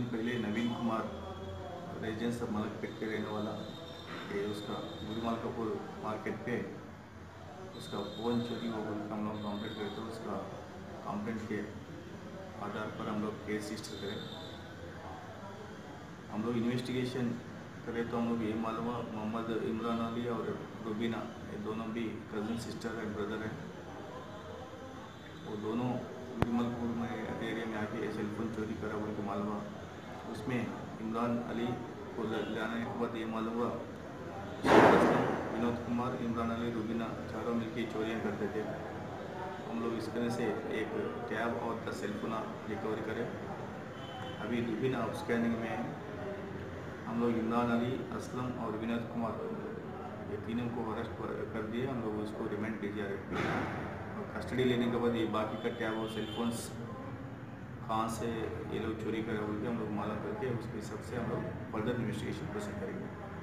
दिन पहले नवीन कुमार रेजिडेंस मलकपेट के रहने वाला ये उसका गुरुमाल कपूर मार्केट पे उसका फ़ोन चोरी हो गया। हम लोग कंप्लेंट करे तो उसका कंप्लेंट के आधार पर हम लोग केस रजिस्टर करें। हम लोग इन्वेस्टिगेशन करें तो हम लोग ये मालूम हुआ मोहम्मद इमरान अली और रुबीना ये दोनों भी कज़न सिस्टर एंड ब्रदर हैं। वो दोनों गुरुमलपुर में एरिया में आके सेलफोन चोरी करा बोल के मालूम हुआ। उसमें इमरान अली को लाने के बाद ये मालूम हुआ विनोद कुमार, इमरान अली, रुबीना चारों मिलकर चोरियाँ करते थे। हम लोग इस तरह से एक टैब और 10 सेलफोन रिकवर करें। अभी रुबीना स्कैनिंग में है। हम लोग इमरान अली, असलम और विनोद कुमार ये तीनों को अरेस्ट कर दिए। हम लोग उसको रिमांड पे जा रहे हैं और कस्टडी लेने के बाद ये बाकी का टैब और सेलफोन्स कहाँ से ये लोग चोरी करे बोल के हम लोग मालूम करके उसके हिसाब से हम लोग फर्दर इन्वेस्टिगेशन प्रोसीड करेंगे।